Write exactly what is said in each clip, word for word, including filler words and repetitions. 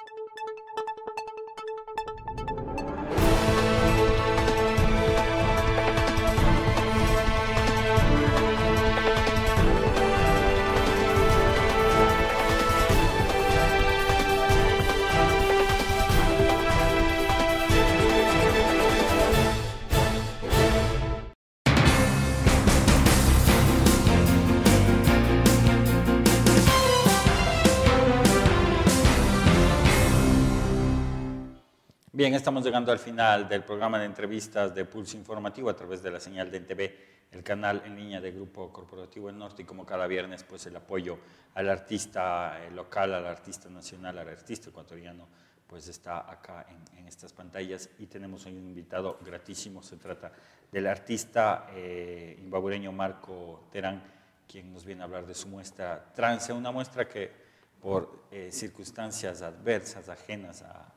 Bien, estamos llegando al final del programa de entrevistas de Pulso Informativo a través de la señal de N T V, el canal en línea de Grupo Corporativo El Norte, y como cada viernes, pues el apoyo al artista local, al artista nacional, al artista ecuatoriano, pues está acá en, en estas pantallas. Y tenemos hoy un invitado gratísimo, se trata del artista eh, imbabureño Marco Terán, quien nos viene a hablar de su muestra Trance, una muestra que por eh, circunstancias adversas, ajenas a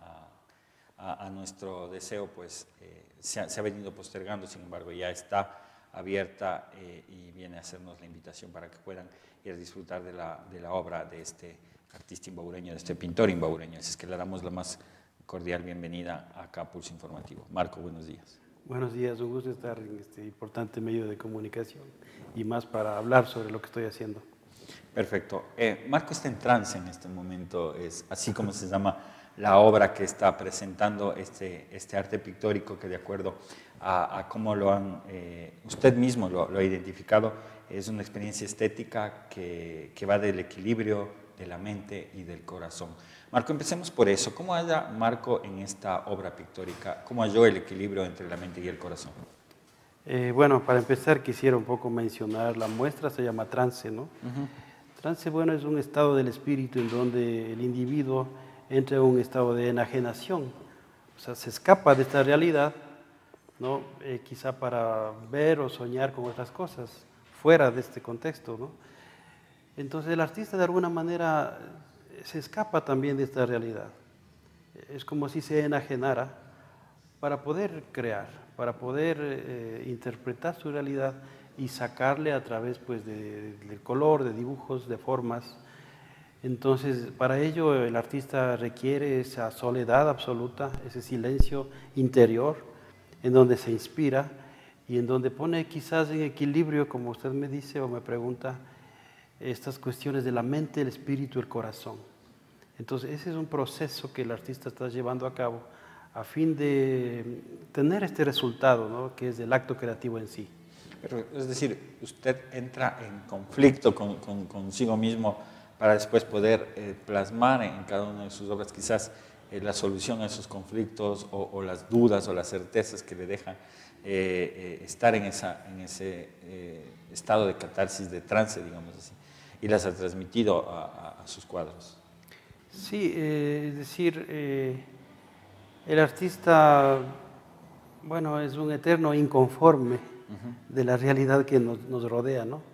A, a nuestro deseo, pues eh, se, ha, se ha venido postergando, sin embargo ya está abierta eh, y viene a hacernos la invitación para que puedan ir a disfrutar de la, de la obra de este artista imbabureño, de este pintor imbabureño. Así es que le damos la más cordial bienvenida acá a Pulso Informativo. Marco, buenos días. Buenos días, un gusto estar en este importante medio de comunicación y más para hablar sobre lo que estoy haciendo. Perfecto. Eh, Marco está en trance en este momento, es así como se llama la obra que está presentando este, este arte pictórico que, de acuerdo a, a cómo lo han, eh, usted mismo lo, lo ha identificado, es una experiencia estética que, que va del equilibrio de la mente y del corazón. Marco, empecemos por eso. ¿Cómo halla Marco en esta obra pictórica? ¿Cómo halló el equilibrio entre la mente y el corazón? Eh, bueno, para empezar quisiera un poco mencionar, la muestra se llama trance, ¿no? Uh-huh. Trance, bueno, es un estado del espíritu en donde el individuo entra en un estado de enajenación, o sea, se escapa de esta realidad, ¿no? Eh, quizá para ver o soñar con otras cosas fuera de este contexto, ¿no? Entonces el artista de alguna manera se escapa también de esta realidad, es como si se enajenara para poder crear, para poder eh, interpretar su realidad y sacarle a través, pues, de, del color, de dibujos, de formas. Entonces, para ello el artista requiere esa soledad absoluta, ese silencio interior, en donde se inspira y en donde pone quizás en equilibrio, como usted me dice o me pregunta, estas cuestiones de la mente, el espíritu, el corazón. Entonces, ese es un proceso que el artista está llevando a cabo a fin de tener este resultado, ¿no? Que es el acto creativo en sí. Pero, es decir, usted entra en conflicto con, con, consigo mismo para después poder eh, plasmar en cada una de sus obras quizás eh, la solución a esos conflictos o, o las dudas o las certezas que le dejan eh, eh, estar en, esa, en ese eh, estado de catarsis, de trance, digamos así, y las ha transmitido a, a, a sus cuadros. Sí, eh, es decir, eh, el artista, bueno, es un eterno inconforme uh-huh. de la realidad que nos, nos rodea, ¿no?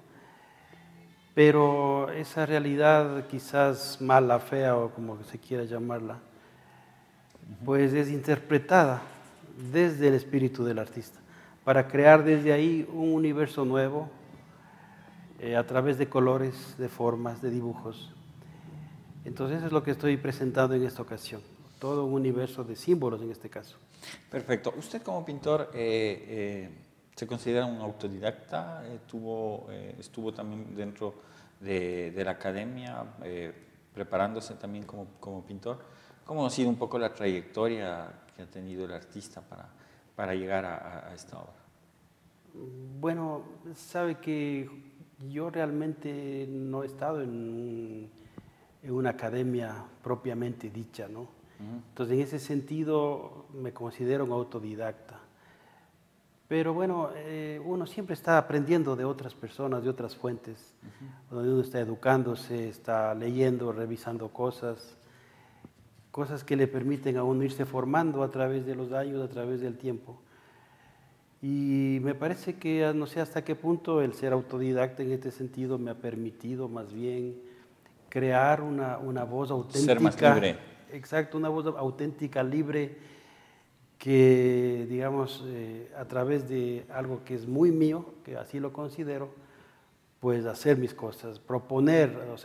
Pero esa realidad quizás mala, fea o como se quiera llamarla, pues es interpretada desde el espíritu del artista, para crear desde ahí un universo nuevo eh, a través de colores, de formas, de dibujos. Entonces eso es lo que estoy presentando en esta ocasión, todo un universo de símbolos en este caso. Perfecto. Usted como pintor eh, eh, ¿se considera un autodidacta? Eh, tuvo, eh, ¿Estuvo también dentro de, de la academia eh, preparándose también como, como pintor? ¿Cómo ha sido un poco la trayectoria que ha tenido el artista para, para llegar a, a esta obra? Bueno, sabe que yo realmente no he estado en, en una academia propiamente dicha, ¿no? Uh-huh. Entonces, en ese sentido me considero un autodidacta. Pero bueno, eh, uno siempre está aprendiendo de otras personas, de otras fuentes, uh-huh. donde uno está educándose, está leyendo, revisando cosas, cosas que le permiten a uno irse formando a través de los años, a través del tiempo. Y me parece que no sé hasta qué punto el ser autodidacta en este sentido me ha permitido más bien crear una, una voz auténtica. Ser más libre. Exacto, una voz auténtica, libre, que, digamos, eh, a través de algo que es muy mío, que así lo considero, pues hacer mis cosas, proponer, o sea,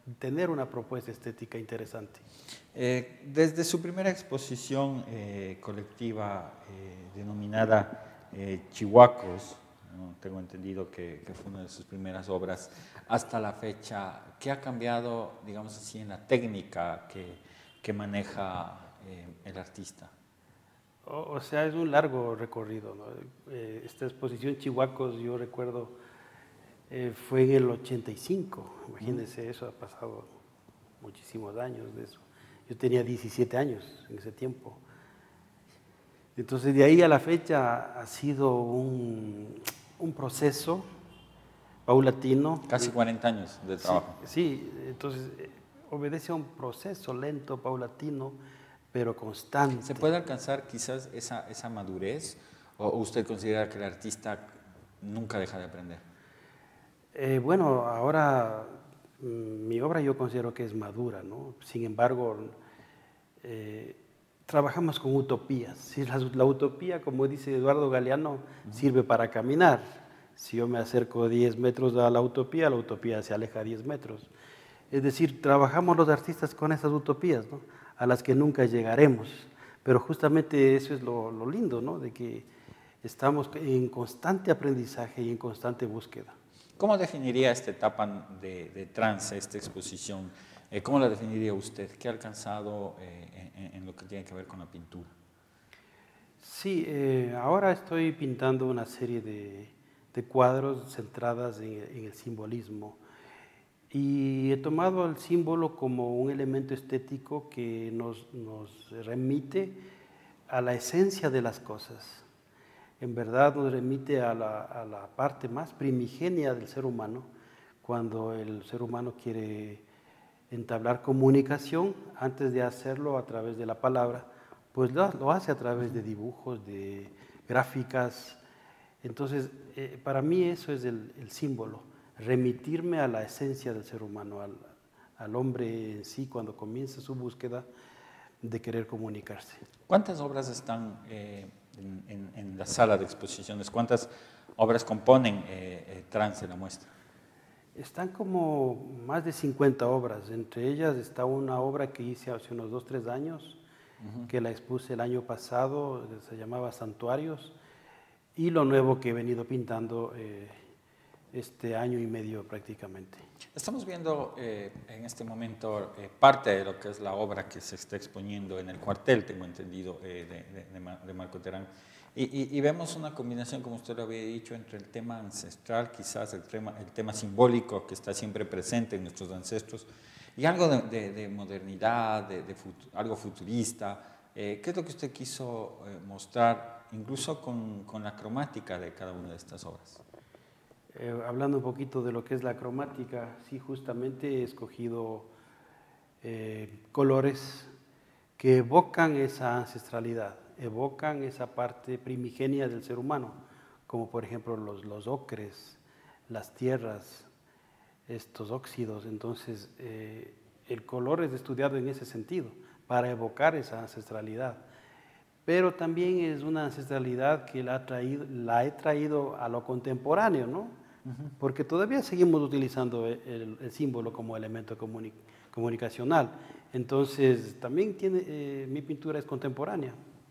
tener una propuesta estética interesante. Eh, desde su primera exposición eh, colectiva eh, denominada eh, Chihuacos, ¿no? Tengo entendido que, que fue una de sus primeras obras, hasta la fecha, ¿qué ha cambiado, digamos así, en la técnica que, que maneja eh, el artista? O, o sea, es un largo recorrido, ¿no? Eh, esta exposición Chihuacos, yo recuerdo, eh, fue en el ochenta y cinco, imagínense, eso ha pasado muchísimos años de eso. Yo tenía diecisiete años en ese tiempo. Entonces, de ahí a la fecha ha sido un, un proceso paulatino. Casi cuarenta años de trabajo. Sí, sí, entonces eh, obedece a un proceso lento, paulatino, pero constante. ¿Se puede alcanzar quizás esa, esa madurez o usted considera que el artista nunca deja de aprender? Eh, bueno, ahora mm, mi obra yo considero que es madura, ¿no? Sin embargo, eh, trabajamos con utopías. Si la, la utopía, como dice Eduardo Galeano, uh-huh. sirve para caminar. Si yo me acerco diez metros a la utopía, la utopía se aleja diez metros. Es decir, trabajamos los artistas con esas utopías, ¿no? A las que nunca llegaremos. Pero justamente eso es lo, lo lindo, ¿no? De que estamos en constante aprendizaje y en constante búsqueda. ¿Cómo definiría esta etapa de, de trance, esta exposición? Eh, ¿Cómo la definiría usted? ¿Qué ha alcanzado eh, en, en lo que tiene que ver con la pintura? Sí, eh, ahora estoy pintando una serie de, de cuadros centradas en, en el simbolismo. Y he tomado el símbolo como un elemento estético que nos, nos remite a la esencia de las cosas. En verdad nos remite a la, a la parte más primigenia del ser humano, cuando el ser humano quiere entablar comunicación, antes de hacerlo a través de la palabra, pues lo, lo hace a través de dibujos, de gráficas. Entonces, eh, para mí eso es el, el símbolo, remitirme a la esencia del ser humano, al, al hombre en sí, cuando comienza su búsqueda de querer comunicarse. ¿Cuántas obras están eh, en, en, en la sala de exposiciones? ¿Cuántas obras componen eh, eh, Trance, la muestra? Están como más de cincuenta obras. Entre ellas está una obra que hice hace unos dos, tres años, uh-huh. que la expuse el año pasado, se llamaba Santuarios, y lo nuevo que he venido pintando eh, este año y medio prácticamente. Estamos viendo eh, en este momento eh, parte de lo que es la obra que se está exponiendo en el cuartel, tengo entendido, eh, de, de, de, de Marco Terán. Y, y, y vemos una combinación, como usted lo había dicho, entre el tema ancestral, quizás el tema, el tema simbólico que está siempre presente en nuestros ancestros, y algo de, de, de modernidad, de, de futu, algo futurista. Eh, ¿Qué es lo que usted quiso eh, mostrar, incluso con, con la cromática de cada una de estas obras? Eh, hablando un poquito de lo que es la cromática, sí, justamente he escogido eh, colores que evocan esa ancestralidad, evocan esa parte primigenia del ser humano, como por ejemplo los, los ocres, las tierras, estos óxidos. Entonces, eh, el color es estudiado en ese sentido, para evocar esa ancestralidad. Pero también es una ancestralidad que la, ha traído, la he traído a lo contemporáneo, ¿no? Porque todavía seguimos utilizando el, el símbolo como elemento comuni comunicacional. Entonces, también tiene, eh, mi pintura es contemporánea.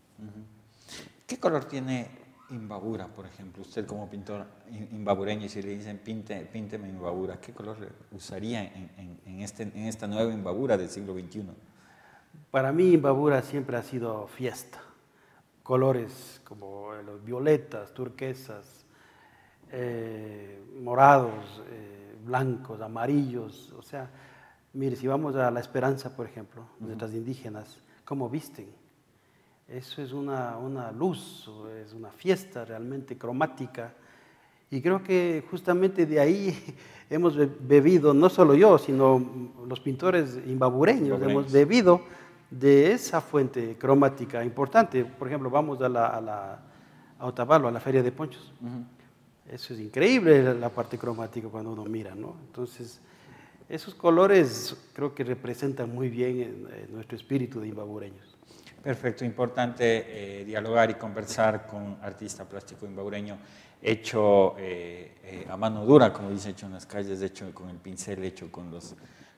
¿Qué color tiene Imbabura, por ejemplo? Usted como pintor imbabureño, si le dicen pinte, pínteme Imbabura, ¿qué color usaría en, en, en, este, en esta nueva Imbabura del siglo veintiuno? Para mí Imbabura siempre ha sido fiesta. Colores como los violetas, turquesas, Eh, morados, eh, blancos, amarillos. O sea, mire, si vamos a La Esperanza, por ejemplo, uh-huh. nuestras indígenas, ¿cómo visten? Eso es una, una luz, es una fiesta realmente cromática. Y creo que justamente de ahí hemos bebido, no solo yo, sino los pintores imbabureños, hemos bebido de esa fuente cromática importante. Por ejemplo, vamos a, la, a, la, a Otavalo, a la Feria de Ponchos. Uh-huh. Eso es increíble, la parte cromática cuando uno mira, ¿no? Entonces, esos colores creo que representan muy bien en, en nuestro espíritu de imbabureños. Perfecto, importante eh, dialogar y conversar con artista plástico imbabureño, hecho eh, eh, a mano dura, como dice, hecho en las calles, hecho con el pincel, hecho con los,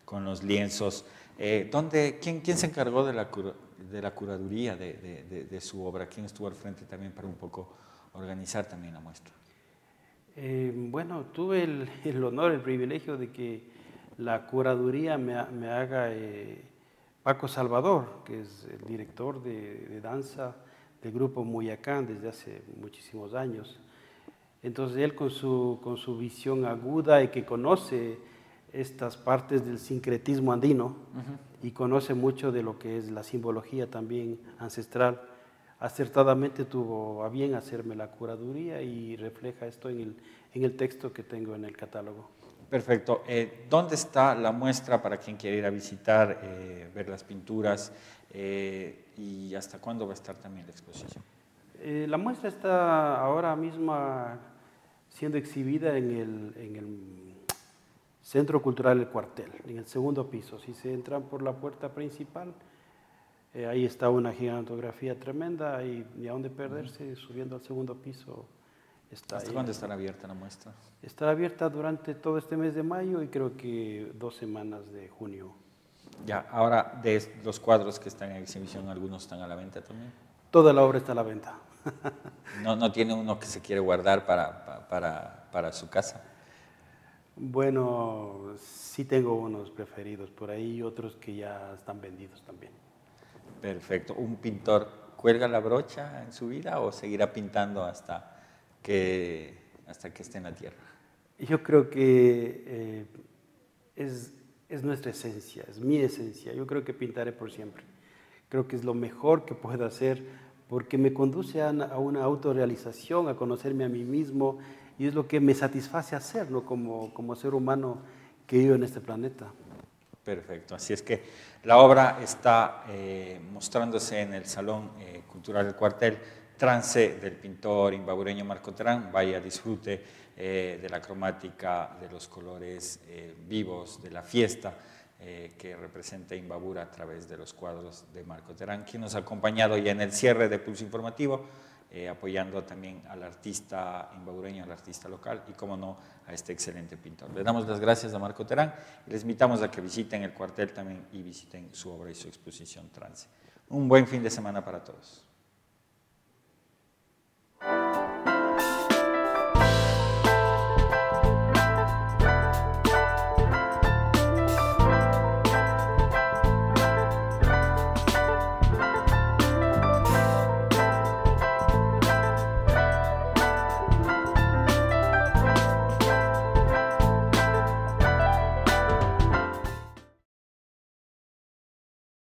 con los lienzos. Eh, ¿dónde, quién, ¿Quién se encargó de la, cura, de la curaduría de, de, de, de su obra? ¿Quién estuvo al frente también para un poco organizar también la muestra? Eh, bueno, tuve el, el honor, el privilegio de que la curaduría me, me haga eh, Paco Salvador, que es el director de, de danza del grupo Muyacán desde hace muchísimos años. Entonces él con su, con su visión aguda y que conoce estas partes del sincretismo andino uh-huh. y conoce mucho de lo que es la simbología también ancestral, acertadamente tuvo a bien hacerme la curaduría y refleja esto en el, en el texto que tengo en el catálogo. Perfecto. Eh, ¿Dónde está la muestra para quien quiera ir a visitar, eh, ver las pinturas eh, y hasta cuándo va a estar también la exposición? Eh, la muestra está ahora mismo siendo exhibida en el, en el Centro Cultural El Cuartel, en el segundo piso. Si se entran por la puerta principal, eh, ahí está una gigantografía tremenda y ni a dónde perderse, uh-huh. subiendo al segundo piso. Está ¿Hasta ahí. cuándo estará abierta la muestra? Está abierta durante todo este mes de mayo y creo que dos semanas de junio. Ya, ahora de los cuadros que están en exhibición, ¿algunos están a la venta también? Toda la obra está a la venta. ¿No, no tiene uno que se quiere guardar para, para, para su casa? Bueno, sí tengo unos preferidos por ahí y otros que ya están vendidos también. Perfecto. ¿Un pintor cuelga la brocha en su vida o seguirá pintando hasta que, hasta que esté en la tierra? Yo creo que eh, es, es nuestra esencia, es mi esencia. Yo creo que pintaré por siempre. Creo que es lo mejor que puedo hacer porque me conduce a, a una autorrealización, a conocerme a mí mismo y es lo que me satisface hacer, ¿no? como, como ser humano que vive en este planeta. Perfecto, así es que la obra está eh, mostrándose en el Salón eh, Cultural del Cuartel, Trance del pintor imbabureño Marco Terán. Vaya, disfrute eh, de la cromática, de los colores eh, vivos, de la fiesta eh, que representa Imbabura a través de los cuadros de Marco Terán, quien nos ha acompañado ya en el cierre de Pulso Informativo, eh, apoyando también al artista imbabureño, al artista local y, como no, a este excelente pintor. Le damos las gracias a Marco Terán y les invitamos a que visiten el cuartel también y visiten su obra y su exposición Trance. Un buen fin de semana para todos.